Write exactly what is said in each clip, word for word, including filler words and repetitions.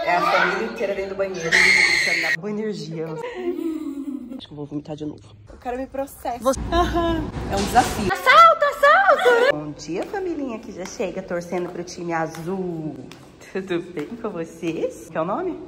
É a família inteira dentro do banheiro. Dá boa energia. Acho que eu vou vomitar de novo. O cara me processa. Você... É um desafio. Assalto, assalto! Bom dia, família que já chega torcendo pro time azul. Tudo bem com vocês? Qual é o nome?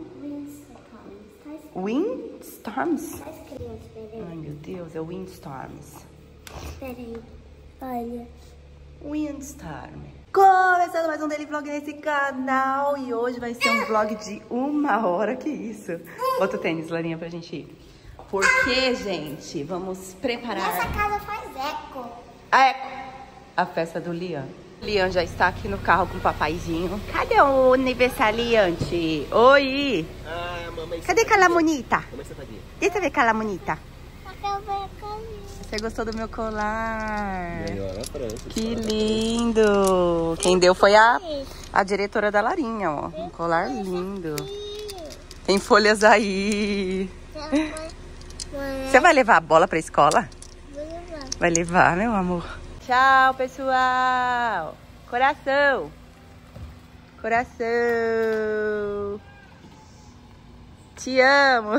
Windstorms. Tá escrito, peraí. Ai, meu Deus, é Windstorms. Peraí, olha. Windstorm. Começando mais um daily vlog nesse canal. E hoje vai ser um vlog de uma hora. Que isso? Bota o tênis, Larinha, pra gente ir. Porque, gente, vamos preparar... Essa casa faz eco. A eco. A festa do Lian. Lian já está aqui no carro com o papaizinho. Cadê o aniversariante? Oi! Ah, mamãe. Cadê Calamonita? Mamãe sentadinha. Deixa eu ver Calamonita. Acabei com Você gostou do meu colar? Ganhou na França. Que lindo! Quem deu foi a, a diretora da Larinha, ó. Um colar lindo. Tem folhas aí. Você vai levar a bola pra escola? Vai levar, meu amor. Tchau, pessoal. Coração. Coração. Te amo.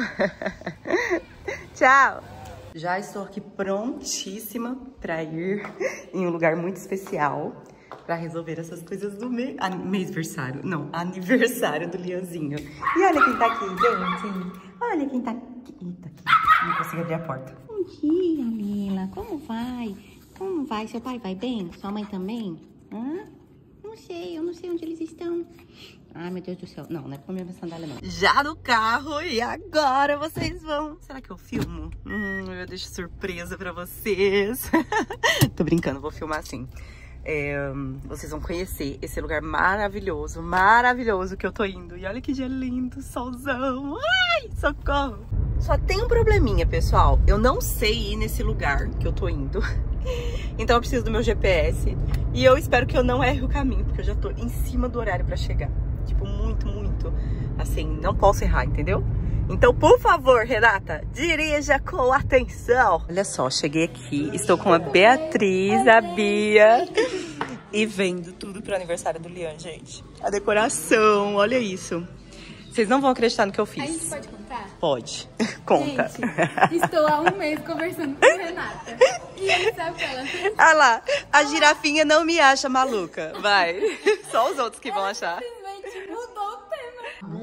Tchau. Já estou aqui prontíssima para ir em um lugar muito especial para resolver essas coisas do me... Ah, mêsversário. Não, aniversário do Lianzinho. E olha quem tá aqui, gente. Olha quem tá aqui. Eita, aqui. Não consigo abrir a porta. Bom dia, Lila. Como vai? Como vai? Seu pai vai bem? Sua mãe também? Hã? Não sei, eu não sei onde eles estão. Ai, meu Deus do céu. Não, não é com a minha sandália, não. Já no carro e agora vocês vão... Será que eu filmo? Hum, eu deixo surpresa pra vocês. Tô brincando, vou filmar assim. É, vocês vão conhecer esse lugar maravilhoso, maravilhoso que eu tô indo. E olha que dia lindo, solzão. Ai, socorro. Só tem um probleminha, pessoal. Eu não sei ir nesse lugar que eu tô indo. Então eu preciso do meu G P S. E eu espero que eu não erre o caminho, porque eu já tô em cima do horário pra chegar. Tipo, muito, muito. Assim, não posso errar, entendeu? Então, por favor, Renata, dirija com atenção. Olha só, cheguei aqui. Estou com a Beatriz, a Bia. E vendo tudo pro aniversário do Lian, gente. A decoração, olha isso. Vocês não vão acreditar no que eu fiz. A gente pode contar? Pode. Conta. Gente, estou há um mês conversando com a Renata. E ele sabe o que ela fez? Ah lá, a girafinha não me acha maluca. Vai. Só os outros que vão achar. Simplesmente mudou o tema.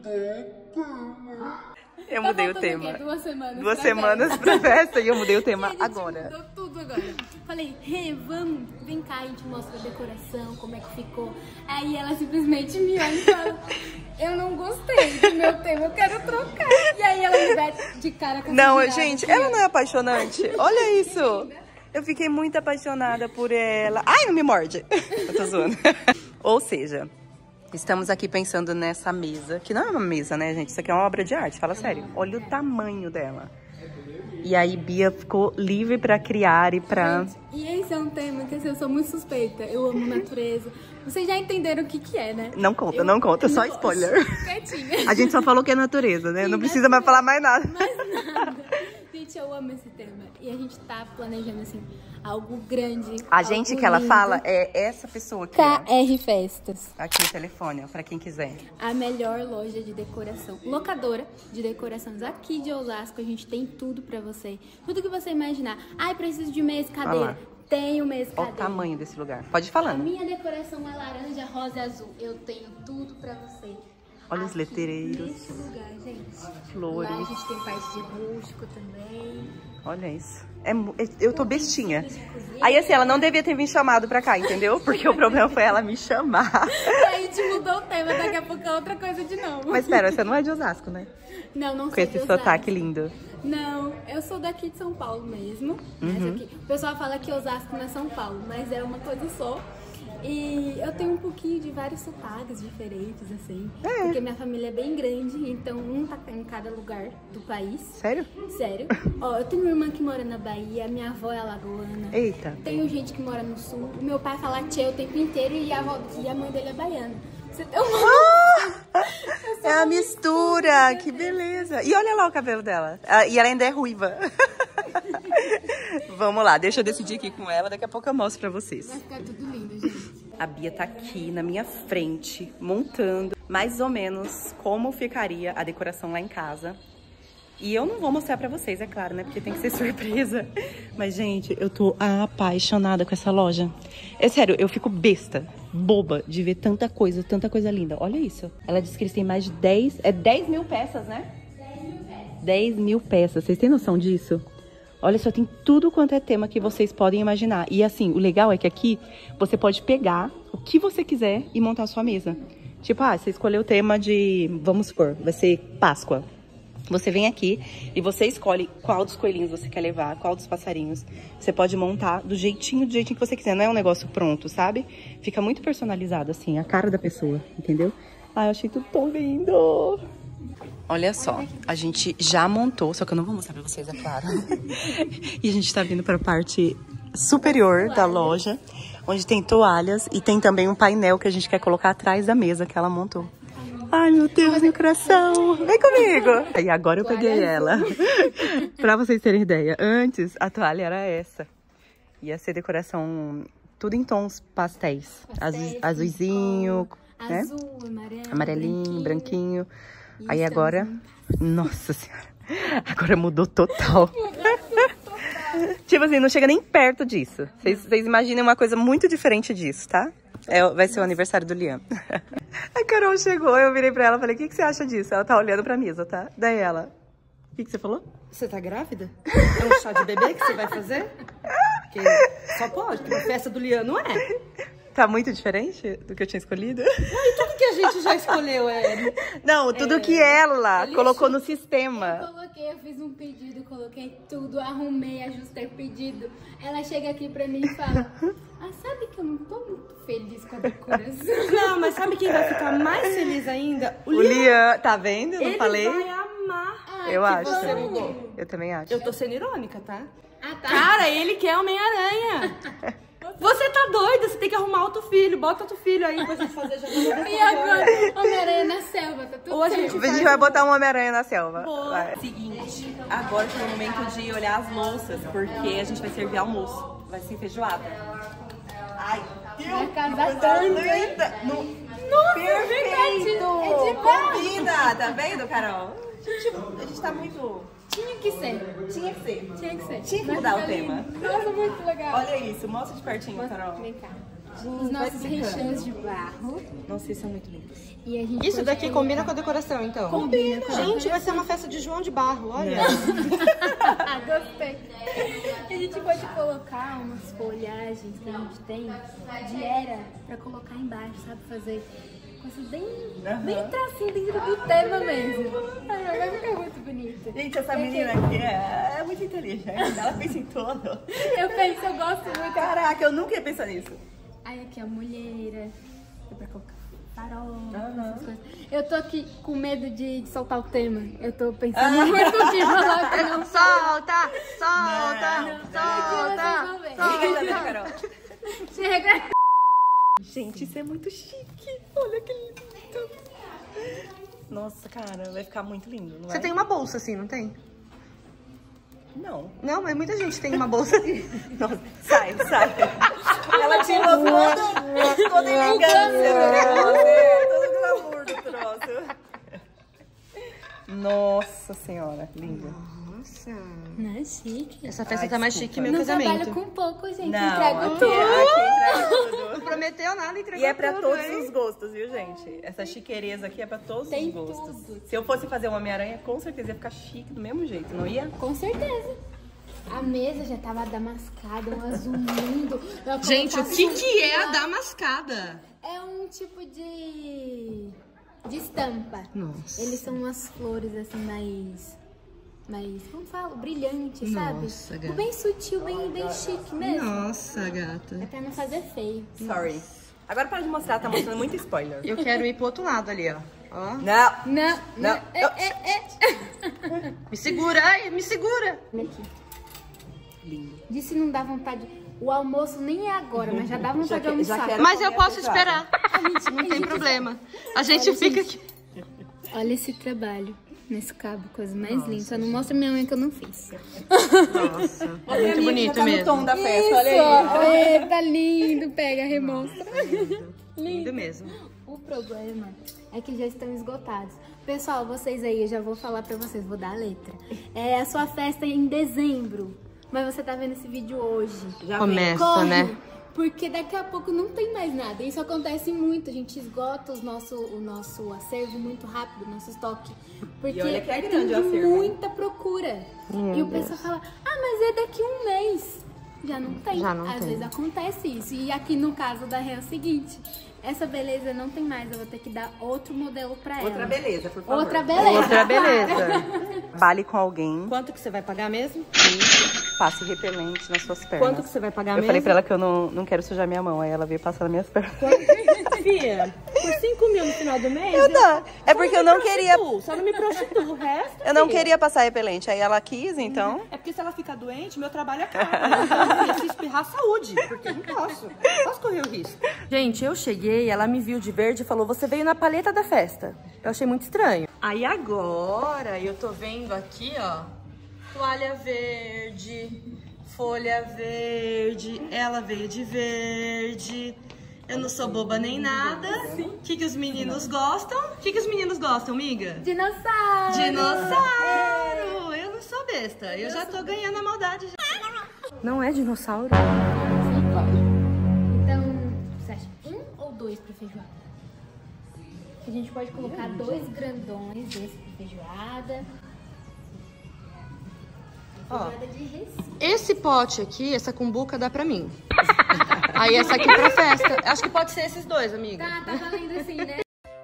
Eu Tá mudei o faltando tema. o quê? Duas semanas Duas pra semanas festa. pra festa e eu mudei o E tema a gente agora. mudou tudo agora. Falei, Rê, vamos, vem cá, a gente mostra a decoração, como é que ficou. Aí ela simplesmente me olha e fala, eu não gostei do meu tema, eu quero trocar. E aí ela me mete de cara com essa Não, girada gente, aqui, ela ó. não é apaixonante. Olha isso. Eu fiquei muito apaixonada por ela. Ai, não me morde. Eu tô zoando. Ou seja, estamos aqui pensando nessa mesa, que não é uma mesa, né, gente? Isso aqui é uma obra de arte, fala sério. Olha o tamanho dela. E aí, Bia ficou livre pra criar e pra... Gente, e esse é um tema que assim, eu sou muito suspeita. Eu amo natureza. Vocês já entenderam o que que é, né? Não conta, Eu- não conta, só Não, spoiler. quietinha. A gente só falou que é natureza, né? Sim, Não precisa mais falar mais nada. Mais nada. Gente, eu amo esse tema. E a gente tá planejando, assim, algo grande. A gente algo que ela lindo. fala é essa pessoa aqui, ó. K R Festas. Aqui o telefone, ó, pra quem quiser. A melhor loja de decoração. Locadora de decorações aqui de Osasco. A gente tem tudo pra você. Tudo que você imaginar. Ai, preciso de mesa, Olha lá. cadeira. Tem o mesa, Olha o cadeira. tamanho desse lugar. Pode ir A falando. minha decoração é laranja, rosa e azul. Eu tenho tudo pra você. Olha os Aqui letreiros. Nesse lugar, gente. Flores. Lá a gente tem parte de rústico também. Olha isso. É, mu- eu tô bestinha. Aí assim, ela não devia ter me chamado pra cá, entendeu? Porque o problema foi ela me chamar. E aí a gente mudou o tema, daqui a pouco é outra coisa de novo. Mas espera, você não é de Osasco, né? Não, não Com sou esse de Osasco. sotaque lindo. Não, eu sou daqui de São Paulo mesmo. Mas Uhum. aqui, o pessoal fala que Osasco não é São Paulo, mas é uma coisa só. E eu tenho um pouquinho de vários sotaques diferentes, assim. É. Porque minha família é bem grande, então um tá em cada lugar do país. Sério? Sério. Ó, eu tenho uma irmã que mora na Bahia, minha avó é alagoana. Eita. Tenho gente que mora no sul. O meu pai fala tchê o tempo inteiro e a, avó, e a mãe dele é baiana. Você tem uma... É a mistura, que beleza. E olha lá o cabelo dela. Ah, e ela ainda é ruiva. Vamos lá, deixa eu decidir aqui com ela, daqui a pouco eu mostro pra vocês. Vai ficar tudo lindo, gente. A Bia tá aqui na minha frente, montando. mais ou menos como ficaria a decoração lá em casa. E eu não vou mostrar pra vocês, é claro, né? Porque tem que ser surpresa. Mas, gente, eu tô apaixonada com essa loja. É sério, eu fico besta, boba, de ver tanta coisa, tanta coisa linda. Olha isso. Ela disse que eles têm mais de dez... É dez mil peças, né? dez mil peças. dez mil peças. Vocês têm noção disso? Olha só, tem tudo quanto é tema que vocês podem imaginar. E, assim, o legal é que aqui você pode pegar o que você quiser e montar a sua mesa. Tipo, ah, você escolheu o tema de... Vamos supor, vai ser Páscoa. Você vem aqui e você escolhe qual dos coelhinhos você quer levar, qual dos passarinhos. Você pode montar do jeitinho, do jeitinho que você quiser. Não é um negócio pronto, sabe? Fica muito personalizado, assim, a cara da pessoa, entendeu? Ah, eu achei tudo tão lindo. Olha só, a gente já montou, só que eu não vou mostrar pra vocês, é claro. E a gente tá vindo pra parte superior da loja, onde tem toalhas e tem também um painel que a gente quer colocar atrás da mesa que ela montou. Ai, meu Deus, meu coração. Vem comigo. E agora eu peguei ela. Pra vocês terem ideia. Antes, a toalha era essa. Ia ser decoração tudo em tons pastéis. Pastéis Azulzinho, né? Azul, amarelo, amarelinho, branquinho. branquinho. Aí Isso, agora... assim. Nossa Senhora. Agora mudou total. Tipo assim, não chega nem perto disso. Vocês, vocês imaginem uma coisa muito diferente disso, tá? É, vai ser o aniversário do Liam. A Carol chegou, eu virei pra ela e falei, o que, que você acha disso? Ela tá olhando pra mesa, tá? Daí ela, o que, que você falou? Você tá grávida? É um chá de bebê que você vai fazer? Porque só pode, porque a festa do Liam não é. Tá muito diferente do que eu tinha escolhido? E tudo que a gente já escolheu é... Não, tudo é... que ela colocou no sistema. Eu coloquei, eu fiz um pedido, coloquei tudo, arrumei, ajustei o pedido. Ela chega aqui pra mim e fala, ah, sabe que eu não tô muito feliz com a decoração. Não, mas sabe quem vai ficar mais feliz ainda? O, o Liam. Liam, tá vendo? Eu não Ele falei? Ele vai amar. Ah, eu acho. Você mudou. Eu também acho. Eu tô sendo irônica, tá? Ah, tá. Cara, ele quer Homem-Aranha. Você tá doida, você tem que arrumar outro filho. Bota outro filho aí pra gente fazer já. E agora, Homem-Aranha na selva, tá tudo Ou a certo. gente, A gente vai botar um Homem-Aranha na selva. Vai. Seguinte, agora foi o momento de olhar as louças, porque a gente vai servir almoço. Vai ser feijoada. Ai, Vai casar tá tanto, hein? linda. No... Nossa, Perfeito! é verdade. É de barro. Combina, tá vendo, Carol? Gente, a gente tá muito... Tinha que ser. Tinha que ser. Tinha que ser. Tinha que Mas mudar o fica tema. lindo. Nossa, muito legal. Olha isso, mostra de pertinho, Carol. Vem cá. Gente, Os vai nossos ficando. recheios de barro. Nossa, isso é muito lindo. E a gente Isso pode daqui colocar- combina com a decoração, então? Combina com a Gente, vai ser uma festa de João de Barro, olha. Ah, gostei. A gente pode colocar umas folhagens que a gente tem de era pra colocar embaixo, sabe? Fazer coisas bem, bem tracinho dentro do tema mesmo. Ai, vai ficar muito bonito. Gente, essa menina aqui é, é muito inteligente. Ela pensa em tudo. Eu penso, eu gosto muito. Caraca, eu nunca ia pensar nisso. Aí aqui a mulher, dá pra colocar farol, Aham. essas coisas. Eu tô aqui com medo de soltar o tema. Eu tô pensando muito o que falar pra não Solta, solta, Não, não. solta. Liga também, Carol. Chega. Gente, isso é muito chique. Olha que lindo. Nossa, cara, vai ficar muito lindo, não Você vai? tem uma bolsa assim, não tem? Não. Não, mas muita gente tem uma bolsa assim. Nossa, sai, sai. Ela tirou toda, toda a elegância do negócio, todo o glamour do troço. Nossa senhora, linda. Nossa. Não é chique. Essa festa Ai, tá mais desculpa. chique que meu Não casamento. trabalho com pouco, gente. Não, Entrego aqui, tudo. aqui entrega Não tudo. prometeu nada, entregou E é pra tudo, todos hein? os gostos, viu, gente? Essa chiqueireza aqui é pra todos Tem os gostos. tudo. Se eu fosse fazer uma Homem-Aranha, com certeza ia ficar chique do mesmo jeito, não ia? Com certeza. A mesa já tava damascada, um azul lindo. Eu Gente, o colocar que assim, que é a damascada? É um tipo de... de estampa. Nossa. Eles são umas flores assim mais... mais, como falo? Brilhante, sabe? Nossa, gata. Bem sutil, bem, bem chique mesmo. Nossa, gata. É pra não fazer feio. Sorry. Agora para de mostrar, tá mostrando muito spoiler. Eu quero ir pro outro lado ali, ó. Ó. Não. Não, Não. É, é, é. Me segura, ai, me segura. Olha aqui. Lindo. Disse não dá vontade. O almoço nem é agora, mas já dá vontade de que- já almoçar. quero- Mas eu comer a posso feijoada. esperar. Não tem problema. A gente Olha, fica gente. aqui. Olha esse trabalho nesse cabo, coisa mais linda. Só não mostra minha unha que eu não fiz. Nossa. Muito bonito tá mesmo. no tom da festa, Isso, olha aí. ó. É, tá lindo. Pega, remostra. Lindo mesmo. O problema é que já estão esgotados. Pessoal, vocês aí, eu já vou falar pra vocês, vou dar a letra. É a sua festa é em dezembro, mas você tá vendo esse vídeo hoje. Já Começa, Corre, né? porque daqui a pouco não tem mais nada. Isso acontece muito, a gente esgota os nosso, o nosso acervo muito rápido, nosso estoque. Porque E olha que é tem grande o acervo, hein? muita procura. Meu e o Deus. pessoal fala, ah, mas é daqui um mês. Já não tem. Já não Às tem. vezes acontece isso. E aqui no caso da Rê é o seguinte, essa beleza não tem mais, eu vou ter que dar outro modelo pra ela. Outra beleza, por favor. Outra beleza. Outra beleza. Vale com alguém, Quanto que você vai pagar mesmo? passe repelente nas suas pernas. Quanto que você vai pagar Eu mesmo? falei pra ela que eu não, não quero sujar minha mão, aí ela veio passar nas minhas pernas. Fia, por cinco mil no final do mês... Eu não, é porque só eu me não queria, prostituo, Só não me prostituo, o resto... eu não fia. queria passar repelente, aí ela quis, então... É porque se ela ficar doente, meu trabalho é caro. Então, se espirrar, saúde, porque eu não posso. Não posso correr o risco. Gente, eu cheguei, ela me viu de verde e falou, você veio na paleta da festa. Eu achei muito estranho. Aí agora, eu tô vendo aqui, ó, toalha verde, folha verde, ela veio de verde. Eu não sou boba nem nada. O que, que os meninos gostam? O que, que os meninos gostam, amiga? Dinossauro. Dinossauro! Eu não sou besta, eu já tô ganhando a maldade. Já. Não é dinossauro? Então, você acha um ou dois pra feijoada? A gente pode colocar dois grandões desse pra feijoada. Ó, Feijoada de Recife. esse pote aqui, essa cumbuca dá pra mim. Aí essa aqui pra festa. Acho que pode ser esses dois, amiga. Tá, tá valendo assim, né?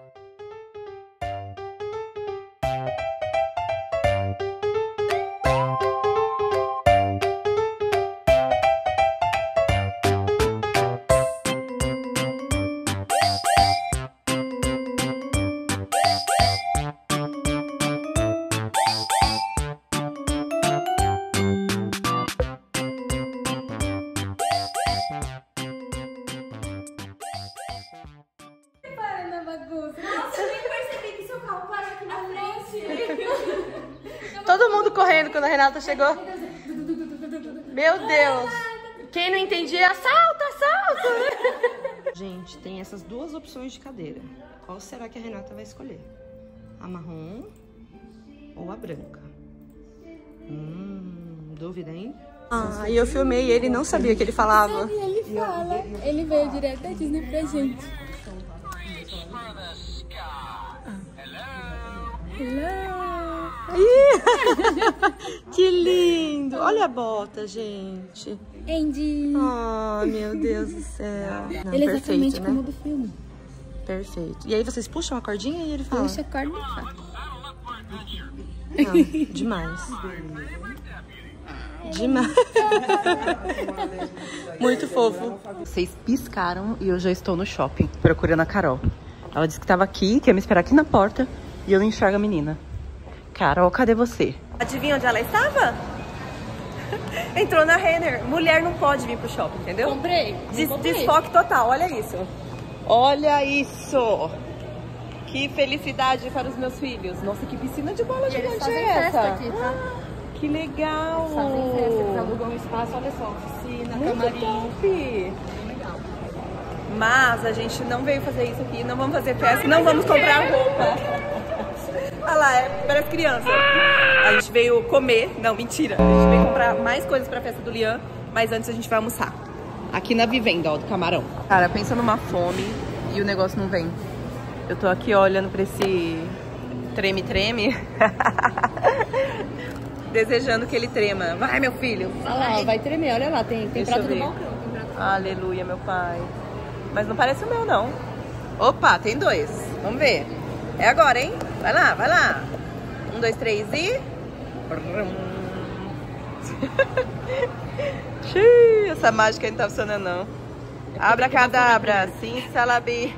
Para na bagunça. Nossa, eu nem percebi que seu carro parou aqui na frente. Todo mundo correndo quando a Renata chegou. Meu Deus. Quem não entendia, assalta, assalta. Gente, tem essas duas opções de cadeira. Qual será que a Renata vai escolher? A marrom ou a branca? Hum, dúvida, hein? Ah, e eu filmei ele, não sabia que ele falava. E ele fala. Ele veio direto da Disney pra gente. Que lindo! Olha a bota, gente. Andy. Oh, meu Deus do céu. Não, Ele é perfeito, exatamente né? como o do filme. Perfeito. E aí vocês puxam a cordinha e ele fala? Puxa, corda e fala. Não, demais. Demais. Muito fofo. Vocês piscaram e eu já estou no shopping, procurando a Carol. Ela disse que estava aqui, que ia me esperar aqui na porta, e eu não enxergo a menina. Carol, cadê você? Adivinha onde ela estava? Entrou na Renner. Mulher não pode vir pro shopping, entendeu? Comprei. Des desfoque total, olha isso. Olha isso. Que felicidade para os meus filhos. Nossa, que piscina de bola gigante é essa? aqui, tá? Que legal. Fazem festa, eles alugam um espaço, olha só, oficina, Muito camarim. top. Mas a gente não veio fazer isso aqui, não vamos fazer festa, não vamos comprar roupa. Olha lá, é, parece criança. A gente veio comer, não, mentira. A gente veio comprar mais coisas pra festa do Lian, mas antes a gente vai almoçar. Aqui na Vivenda, ó, do Camarão. Cara, pensa numa fome e o negócio não vem. Eu tô aqui ó, olhando pra esse treme-treme. Desejando que ele trema. Vai, meu filho. Olha lá, vai tremer, olha lá, tem, tem Deixa prato eu do ver. balcão. Tem prato. Aleluia, meu pai. Mas não parece o meu, não. Opa, tem dois. Vamos ver. É agora, hein? Vai lá, vai lá. Um, dois, três e... Xiii, essa mágica aí não tá funcionando, não. Abracadabra, sim, salabi.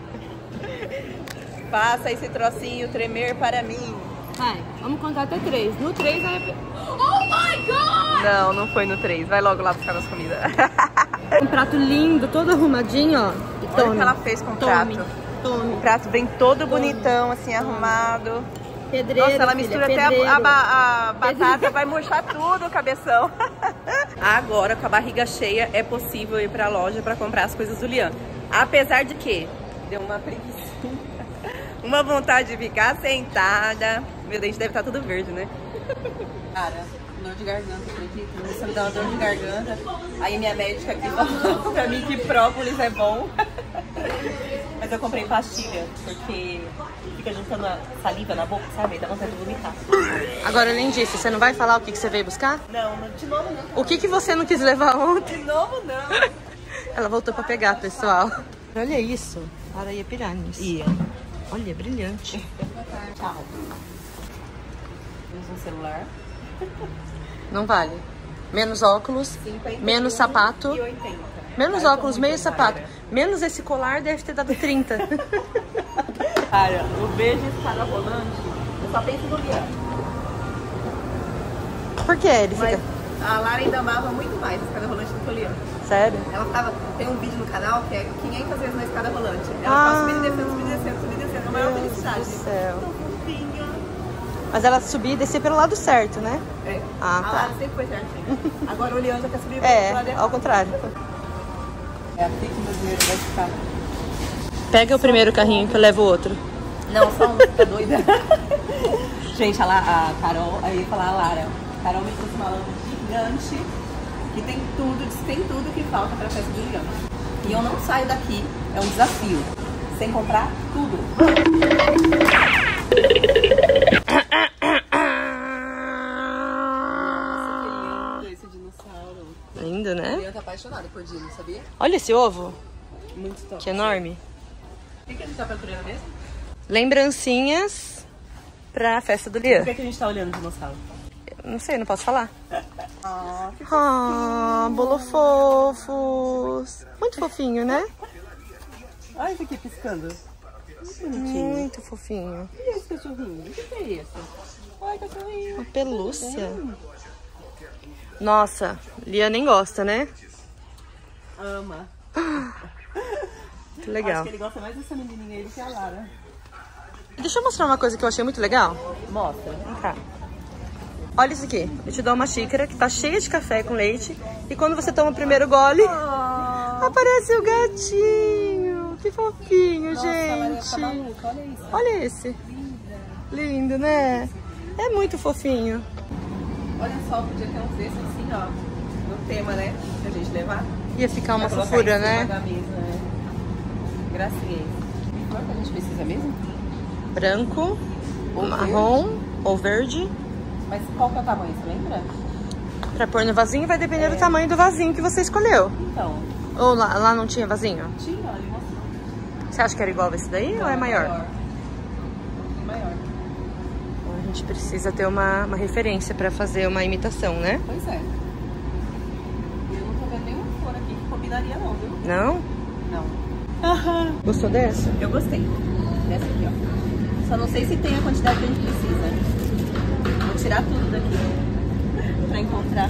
Faça esse trocinho tremer para mim. Vai, vamos contar até três. No três, aí... Oh my God! Não, não foi no três. Vai logo lá buscar nossa comida. Um prato lindo, todo arrumadinho, ó. E Olha o tome. que ela fez com o Tome, prato. tome. O prato vem todo bonitão, assim, arrumado. Pedreiro, Nossa, ela filha, mistura até pedreiro. a, a, ba- a batata, vai murchar tudo o cabeção. Agora, com a barriga cheia, é possível ir pra loja pra comprar as coisas do Lian. Apesar de que deu uma preguiça. Uma vontade de ficar sentada. Meu dente deve estar tudo verde, né? Cara, dor de garganta, acredita? Você me dá uma dor de garganta. Aí minha médica aqui falou pra mim que própolis é bom. Mas eu comprei pastilha, porque fica juntando a saliva na boca, sabe? Dá vontade de vomitar. Agora, além disso, você não vai falar o que, que você veio buscar? Não, de novo não. O que, que você não quis levar ontem? De novo não. Ela voltou pra pegar, pessoal. Olha isso. Areia piranhas. Ia. Olha, brilhante. Tchau. Temos um celular. Não vale. Menos óculos, cinquenta menos sapato. e oitenta. Menos Ai, óculos, tô meio muito sapato. otária. Menos esse colar deve ter dado trinta. Cara, eu vejo escada rolante, eu só penso no Lian. Por que ele Mas fica... a Lara ainda amava muito mais a escada rolante do que o Lian. Sério? Ela ficava, tem um vídeo no canal que é quinhentas vezes na escada rolante. Ela Ah. ficava subindo e descendo, subindo e descendo, subindo e descendo. A maior Deus felicidade. do céu. Tão fofinha. Mas ela subia e descia pelo lado certo, né? É. Ah, A tá. Lara sempre foi certinha. Agora o Lian já quer subir pelo É, lado errado. ao contrário. É assim que meu dinheiro vai ficar. Pega o primeiro carrinho que eu levo o outro. Não, só um, tá doida? Gente, a, La, a Carol, aí eu ia falar a Lara. Carol me trouxe uma lâmpada gigante que tem tudo, diz que tem tudo que falta pra festa do Lian. E eu não saio daqui, é um desafio, sem comprar tudo. Nossa, que lindo esse dinossauro. Lindo, O né? Lian tá apaixonado por dino, sabia? Olha esse ovo, Muito top. que enorme. O que, que a gente tá procurando mesmo? Lembrancinhas pra festa do Por Lian. que, que a gente tá olhando o dinossauro? Não sei, não posso falar. Ah, que Ah, bolofofos. Muito fofinho, né? Olha esse aqui piscando. Que bonitinho. Muito fofinho. E esse cachorrinho? O que, que é isso? Ai, cachorrinho. Uma pelúcia. Nossa, Lian nem gosta, né? Ama. Que legal. Acho que ele gosta mais dessa menininha aí do que a Lara. Deixa eu mostrar uma coisa que eu achei muito legal. Mostra. Vem cá. Olha isso aqui. Eu te dou uma xícara que tá cheia de café com leite. E quando você toma o primeiro gole, aparece o gatinho. Que fofinho, Nossa, a Lara ia gente. ficar maluca, olha isso. Olha esse. Lindo, né? É muito fofinho. Olha só, podia ter uns desses assim, ó. No tema, né? Pra gente levar. Ia ficar uma Pra colocar fofura, em cima né? da mesa, né? Gracinha. Que cor que a gente precisa mesmo? Branco, Ou marrom ou verde. Mas qual que é o tamanho, você lembra? Pra pôr no vasinho vai depender do tamanho do vasinho que você escolheu. Então, Ou lá, lá não tinha vasinho? tinha, olha, mostrou. Você acha que era igual esse daí ou é maior? Maior. Maior. Então, a gente precisa ter uma, uma referência pra fazer uma imitação, né? Pois é. Eu não tô vendo nenhuma flor aqui que combinaria não, viu? Não? Não. Gostou dessa? Eu gostei. Dessa aqui, ó. Só não sei se tem a quantidade que a gente precisa. Vou tirar tudo daqui pra encontrar.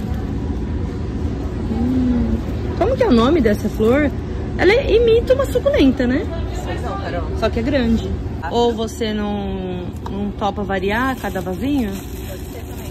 Como que é o nome dessa flor? Ela imita uma suculenta, né? Pois não, Carol. Só que é grande. Ou você não, não topa variar cada vasinho? Pode ser também.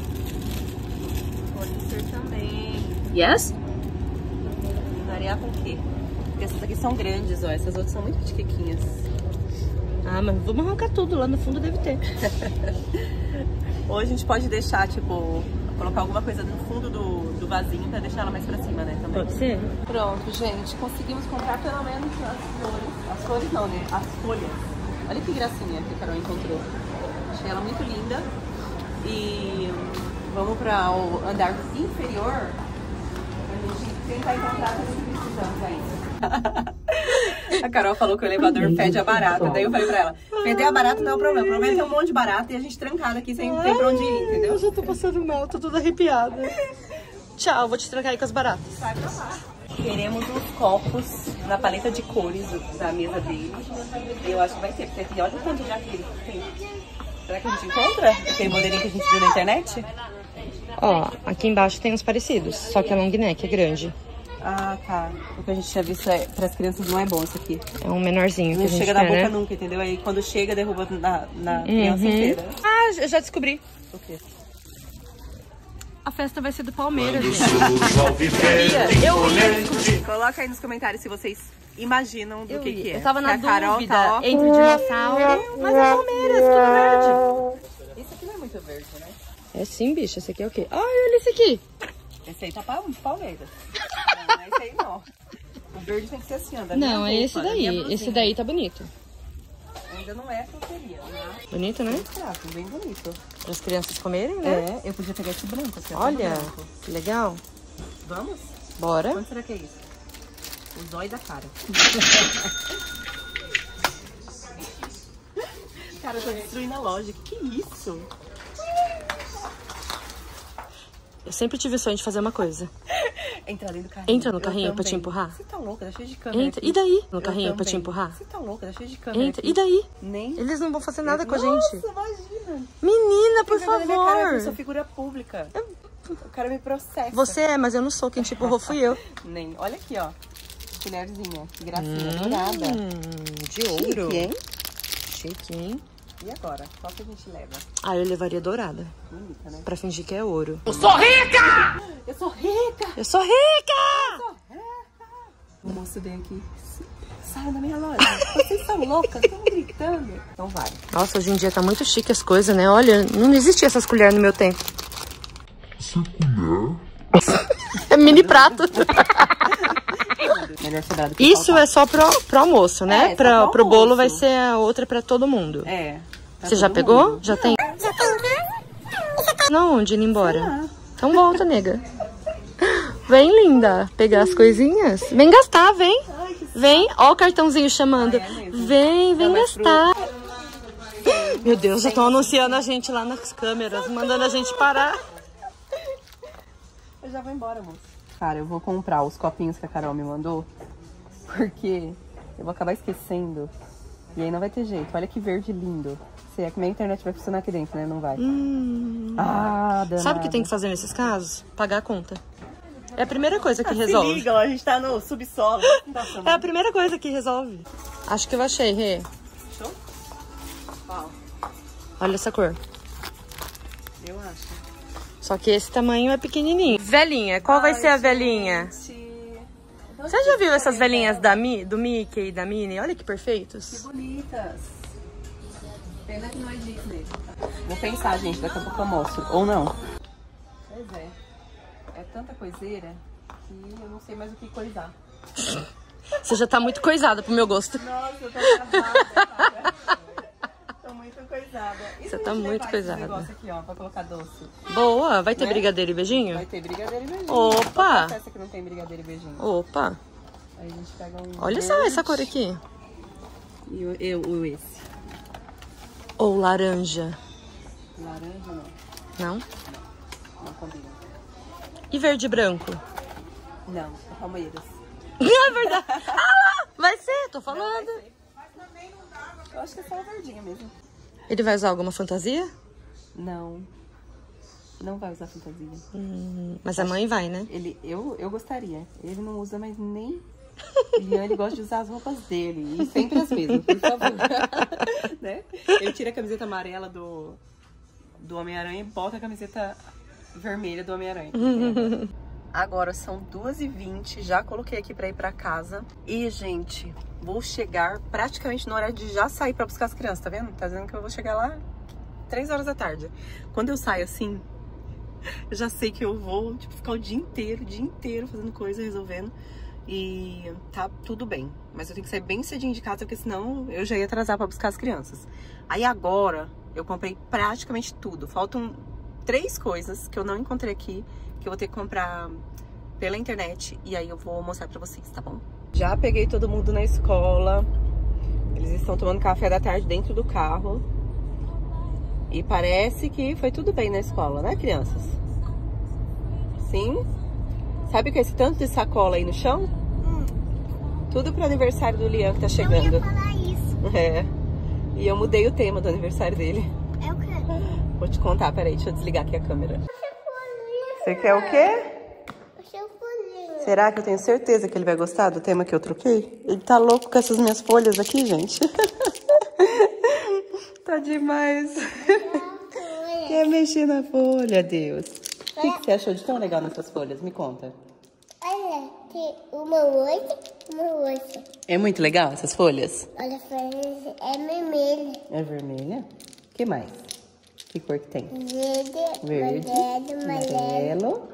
Pode ser também. Yes? Variar com o quê? Porque essas aqui são grandes, ó. Essas outras são muito pequenininhas. Ah, mas vamos arrancar tudo. Lá no fundo deve ter. Ou a gente pode deixar, tipo, colocar alguma coisa no fundo do, do vasinho pra deixar ela mais pra cima, né? Também. Pode ser? Pronto, gente. Conseguimos comprar pelo menos as flores. As flores não, né? As folhas. Olha que gracinha que a Carol encontrou. Achei ela muito linda. E vamos para o andar inferior pra gente tentar encontrar tudo que precisamos ainda. A Carol falou que o elevador fede a barata. Daí eu falei pra ela, feder a barata não é o problema. O problema é ter um monte de barata e a gente trancada aqui sem ter pra onde ir, entendeu? Eu já tô passando mal, tô toda arrepiada. Tchau, vou te trancar aí com as baratas. Sai pra lá. Queremos uns copos na paleta de cores da mesa dele. Eu acho que vai ter, porque aqui olha o tanto de aquele que tem. Será que a gente encontra aquele modelinho que a gente viu na internet? Ó, aqui embaixo tem uns parecidos, só que a long neck é grande. Ah, tá. O que a gente tinha visto é, para as crianças não é bom isso aqui. É um menorzinho que Não a gente chega na quer, boca né? nunca, entendeu? Aí quando chega, derruba na, na criança Uhum. inteira. Ah, eu já descobri. O quê? A festa vai ser do Palmeiras, gente. Surge ao viver Eu ia imponente. Coloca aí nos comentários se vocês imaginam do Eu, que, que é. eu tava na Que a Carol dúvida tá, ó, entre dinossauro. Mas é Palmeiras, tudo verde. Isso aqui não é muito verde, né? É sim, bicho. Esse aqui é o quê? Ai, olha esse aqui. Esse aí tá pra Palmeiras. Não, não é esse aí não. O verde tem que ser assim, ó. da minha Não, é roupa, esse da minha daí. blusinha. Esse daí tá bonito. Ainda não é fruteria, né? Bonito, né? Exato, bem bonito. Para as crianças comerem, né? É, eu podia pegar esse branco. Esse Olha, branco. que legal. Vamos? Bora. Quanto será que é isso? O zóio da cara. Cara, eu tô destruindo a loja. Que isso? Eu sempre tive o sonho de fazer uma coisa. Entra ali no carrinho. Entra no Eu carrinho pra também. te empurrar. Você tá louca? Tá cheio de câmera. Entra. aqui. E daí? No Eu carrinho pra te também. empurrar? Você tá louca? Tá cheio de câmera. Entra. aqui. E daí? Nem. Eles não vão fazer nada com a Nossa, gente. imagina. Menina, por Tem vergonha na minha cara, eu sou favor. figura pública. O cara me processa. Você é, mas eu não sou. Quem te empurrou fui eu. Nem. Olha aqui, ó. Colherzinha. Que gracinha. Dourada. Hum, de ouro. Chique, hein? Chique, hein? E agora? Qual que a gente leva? Ah, eu levaria dourada. Bonita, né? Pra fingir que é ouro. Eu sou rica! Eu sou rica! Eu sou rica! O moço veio aqui. Sai da minha loja. Vocês são loucas, estão gritando. Então vai. Nossa, hoje em dia tá muito chique as coisas, né? Olha, não existia essas colheres no meu tempo. Essa colher? É mini prato. Melhor sobrar do que Isso faltar. é só pro, pro almoço, né? É, só pra, pro pro bolo almoço. vai ser a outra pra todo mundo. É. Pra Você já todo pegou? mundo. Já tem? Não, onde ir embora? Então volta, nega. Vem, linda, pegar as coisinhas. Vem gastar, vem. Vem, ó o cartãozinho chamando. Ah, é mesmo? Vem, vem Não, mas gastar. Meu Deus, já estão anunciando a gente lá nas câmeras, mandando a gente parar. Eu já vou embora, moço. Cara, eu vou comprar os copinhos que a Carol me mandou. Porque eu vou acabar esquecendo. E aí não vai ter jeito. Olha que verde lindo. Se é que minha internet vai funcionar aqui dentro, né? Não vai. Hum. Ah, danada. Sabe o que tem que fazer nesses casos? Pagar a conta. É a primeira coisa que resolve. Se liga, ó, a gente tá no subsolo. É a primeira coisa que resolve. Acho que eu achei, Rê. Show? Qual? Olha essa cor. Eu acho. Só que esse tamanho é pequenininho. Velhinha, qual vai ser a velhinha? Você já viu essas velhinhas da Mi, do Mickey e da Minnie? Olha que perfeitos. Bonitas. Pena que não é Disney. Vou pensar, gente, daqui a pouco eu mostro. Ou não. Pois é. É tanta coiseira que eu não sei mais o que coisar. Você já tá muito coisada pro meu gosto. Nossa, eu tô travada, cara. Tô muito coisada. E se Você a tá gente muito levar esse coisada. negócio aqui, ó, pra colocar doce. Boa, vai ter Né? brigadeiro e beijinho? Vai ter brigadeiro e beijinho. Opa! Qual é a festa que não tem brigadeiro e beijinho? Opa, Aí a gente pega um olha só verde essa cor aqui. E o, eu, o esse. Ou laranja. Laranja não. Não? Não combina. E verde e branco? Não, é Palmeiras. É verdade. Ah lá, vai ser, tô falando. Eu acho que é só a verdinha mesmo. Ele vai usar alguma fantasia? Não. Não vai usar fantasia. Hum, mas a mãe vai, né? Ele, eu, eu gostaria. Ele não usa mais nem... Lian, ele gosta de usar as roupas dele. E sempre as mesmas, por favor. Né? Ele tira a camiseta amarela do, do Homem-Aranha e bota a camiseta vermelha do Homem-Aranha. Agora são duas e vinte, já coloquei aqui pra ir pra casa. E, gente, vou chegar praticamente no horário de já sair pra buscar as crianças, tá vendo? Tá dizendo que eu vou chegar lá três horas da tarde. Quando eu saio assim, eu já sei que eu vou tipo, ficar o dia inteiro, o dia inteiro fazendo coisa, resolvendo. E tá tudo bem. Mas eu tenho que sair bem cedinho de casa, porque senão eu já ia atrasar pra buscar as crianças. Aí agora, eu comprei praticamente tudo. Faltam três coisas que eu não encontrei aqui, que eu vou ter que comprar pela internet. E aí eu vou mostrar pra vocês, tá bom? Já peguei todo mundo na escola. Eles estão tomando café da tarde dentro do carro. E parece que foi tudo bem na escola, né, crianças? Sim? Sabe com esse tanto de sacola aí no chão? Hum. Tudo pro aniversário do Lian que tá chegando. Eu ia falar isso. É. E eu mudei o tema do aniversário dele. É o quê? Vou te contar, peraí, deixa eu desligar aqui a câmera. Você Você quer o quê? folhinho. Será que eu tenho certeza que ele vai gostar do tema que eu troquei? Ele tá louco com essas minhas folhas aqui, gente. Tá demais. Quer mexer na folha, Deus. O que, que você achou de tão legal nessas folhas? Me conta. Olha, tem uma oito, Moça. É muito legal essas folhas? Olha, é vermelha. É vermelha? O que mais? Que cor que tem? Verde, Verde, amarelo, amarelo.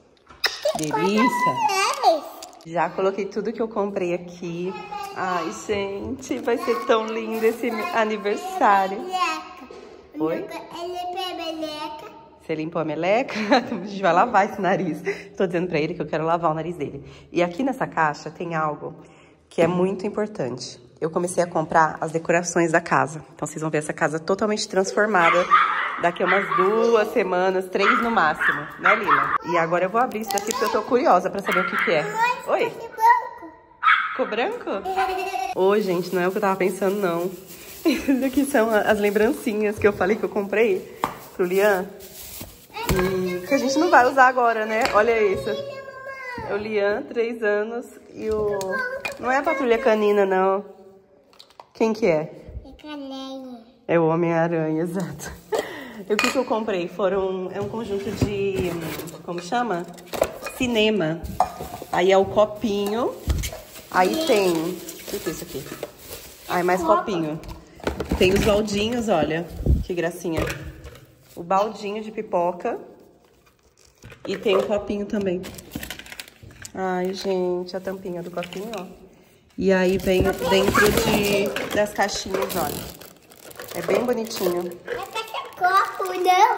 Delícia! Já coloquei tudo que eu comprei aqui. Ai, gente, vai ser tão lindo esse aniversário. Oi? Ele é meleca. Você limpou a meleca? A gente vai lavar esse nariz. Tô dizendo pra ele que eu quero lavar o nariz dele. E aqui nessa caixa tem algo que é muito importante. Eu comecei a comprar as decorações da casa. Então vocês vão ver essa casa totalmente transformada daqui a umas duas semanas, três no máximo, né, Lila? E agora eu vou abrir isso daqui porque eu tô curiosa pra saber o que que é. Oi? Ficou branco? Ô, gente, não é o que eu tava pensando, não. Esses aqui são as lembrancinhas que eu falei que eu comprei pro Lian. E que a gente não vai usar agora, né? Olha isso. É o Lian, três anos, e o... Não é a Patrulha Canina, não. Quem que é? É o Homem-Aranha, exato. E o que que eu comprei? Foram... É um conjunto de... Como chama? Cinema. Aí é o copinho. Aí tem... O que que é isso aqui? Ai, mais copinho. Tem os baldinhos, olha. Que gracinha. O baldinho de pipoca. E tem o copinho também. Ai, gente, a tampinha do copinho, ó. E aí vem dentro de, das caixinhas, olha. É bem bonitinho. Copo, não?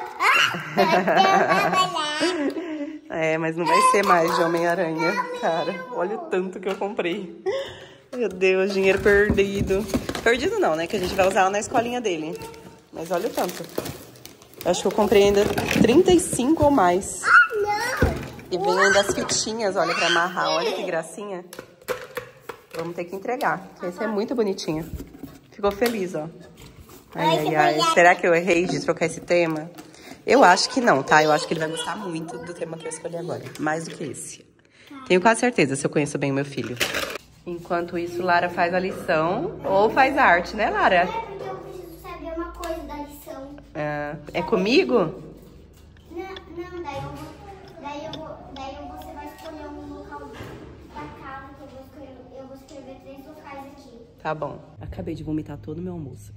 É, mas não vai ser mais de Homem-Aranha, cara. Olha o tanto que eu comprei. Meu Deus, dinheiro perdido. Perdido não, né? Que a gente vai usar na escolinha dele. Mas olha o tanto. Acho que eu comprei ainda trinta e cinco ou mais. E vem ainda as fitinhas, olha, pra amarrar. Olha que gracinha. Vamos ter que entregar. Esse é muito bonitinho. Ficou feliz, ó. Ai, ai, ai. Será que eu errei de trocar esse tema? Eu acho que não, tá? Eu acho que ele vai gostar muito do tema que eu escolhi agora. Mais do que esse. Tenho quase certeza, se eu conheço bem o meu filho. Enquanto isso, Lara faz a lição. Ou faz a arte, né, Lara? É porque eu preciso saber uma coisa da lição. Ah, é comigo? Não, não, daí eu vou... Daí, eu vou, daí você vai escolher um local da casa que eu vou escolher. Eu vou escrever três locais aqui. Tá bom. Acabei de vomitar todo o meu almoço.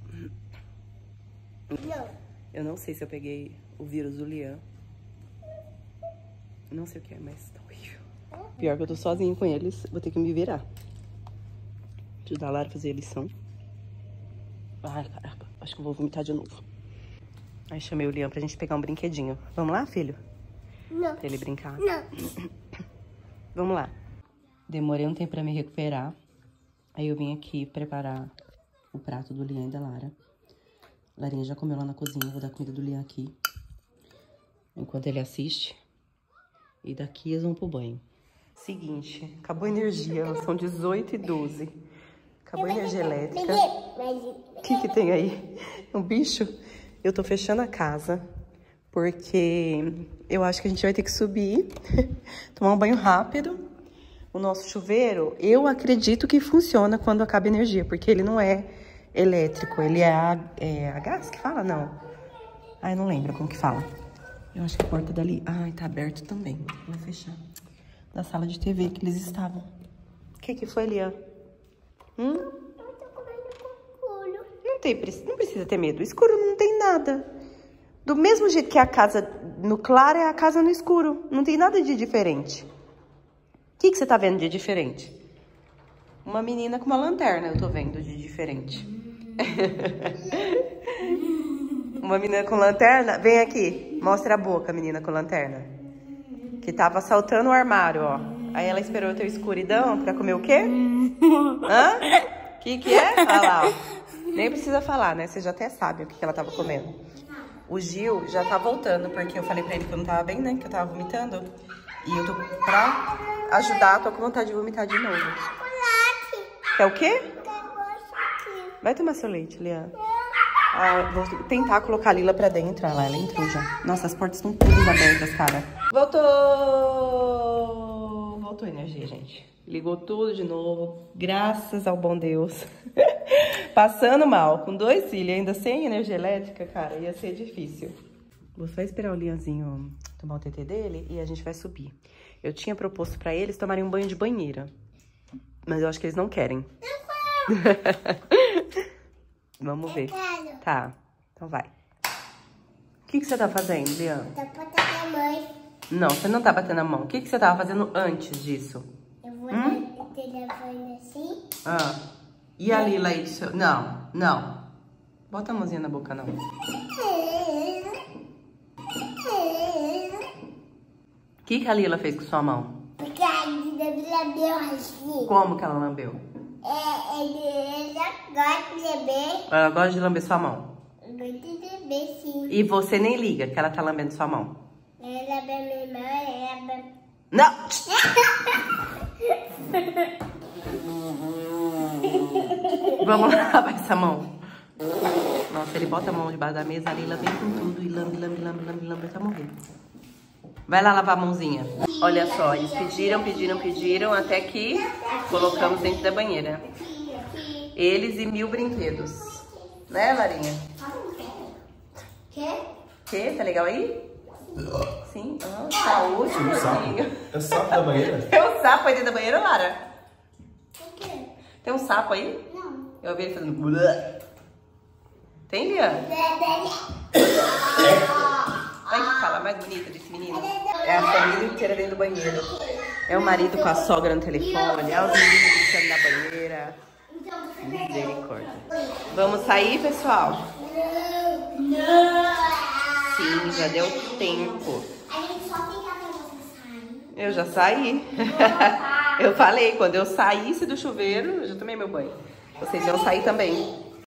Não. Eu não sei se eu peguei o vírus do Lian. Não sei o que é, mas tá horrível. Pior que eu tô sozinha com eles, vou ter que me virar. Ajudar a Lara a fazer a lição. Ai, caramba. Acho que eu vou vomitar de novo. Aí chamei o Lian pra gente pegar um brinquedinho. Vamos lá, filho? Não. Pra ele brincar. Não. Vamos lá. Demorei um tempo pra me recuperar. Aí eu vim aqui preparar o prato do Lian e da Lara. Larinha já comeu lá na cozinha. Vou dar comida do Lian aqui. Enquanto ele assiste. E daqui eles vão pro banho. Seguinte, acabou a energia. São dezoito e doze. Acabou a energia elétrica. O que que tem aí? Um bicho? Eu tô fechando a casa. Porque eu acho que a gente vai ter que subir, tomar um banho rápido. O nosso chuveiro, eu acredito que funciona quando acaba a energia, porque ele não é elétrico, ele é a, é a gás que fala? Não. Ai, não lembro como que fala. Eu acho que a porta dali... Ai, tá aberto também. Vou fechar. Da sala de T V que eles estavam. O que que foi, Lian? Hum? Não, tem, não precisa ter medo. Escuro não tem nada. Do mesmo jeito que a casa no claro é a casa no escuro. Não tem nada de diferente. O que que você tá vendo de diferente? Uma menina com uma lanterna eu tô vendo de diferente. Uma menina com lanterna. Vem aqui. Mostra a boca, menina com lanterna. Que tava assaltando o armário, ó. Aí ela esperou ter escuridão pra comer o quê? Hã? O que que é? Olha lá, ó. Nem precisa falar, né? Vocês já até sabem o que que ela tava comendo. O Gil já tá voltando, porque eu falei pra ele que eu não tava bem, né? Que eu tava vomitando. E eu tô pra ajudar, tô com vontade de vomitar de novo. Quer o quê? Vai tomar seu leite, Lian. Ah, vou tentar colocar a Lila pra dentro. Olha lá, ela entrou já. Nossa, as portas estão todas abertas, cara. Voltou! Voltou a energia, gente. Ligou tudo de novo. Graças ao bom Deus. Passando mal, com dois filhos, ainda sem energia elétrica, cara, ia ser difícil. Vou só esperar o Lianzinho tomar o T T dele e a gente vai subir. Eu tinha proposto pra eles tomarem um banho de banheira. Mas eu acho que eles não querem. Vamos ver. Quero. Tá, então vai. O que, que você tá fazendo, Lian? Tô botando a mãe. Não, você não tá batendo a mão. O que, que você tava fazendo antes disso? Eu vou Hum? dar o telefone assim. Ah. E a Lila aí? do seu- Não, não. Bota a mãozinha na boca, não. O que, que a Lila fez com sua mão? Porque a Lila me lambeu assim. Como que ela lambeu? É, ele, ela gosta de beber. Ela gosta de lamber sua mão. Gosta de beber, sim. E você nem liga que ela tá lambendo sua mão. Ela é minha irmã, ela é... Não! Vamos lavar essa mão. Nossa, ele bota a mão debaixo da mesa, a Lila vem com tudo e lambe, lambe, lambe, lambe, lambe, até morrer. Vai lá lavar a mãozinha. Olha só, eles pediram, pediram, pediram, até que colocamos dentro da banheira. Eles e mil brinquedos. Né, Larinha? Quê? Que? Tá legal aí? Sim. Ah, saúde, Tem um sapo? gordinho. É o sapo da banheira? Tem um sapo aí dentro da banheira, Lara? O quê? Tem um sapo aí? Não. Eu ouvi ele fazendo... Blá. Tem, Lian? Ai, que fala mais bonita desse menino. É a família inteira dentro do banheiro. É o marido com a sogra no telefone, é os meninos gritando na banheira. Misericórdia. Vamos sair, pessoal? Sim, já deu tempo. A gente só tem que até você sair. Eu já saí. Eu falei, quando eu saísse do chuveiro, eu já tomei meu banho. Vocês iam sair também.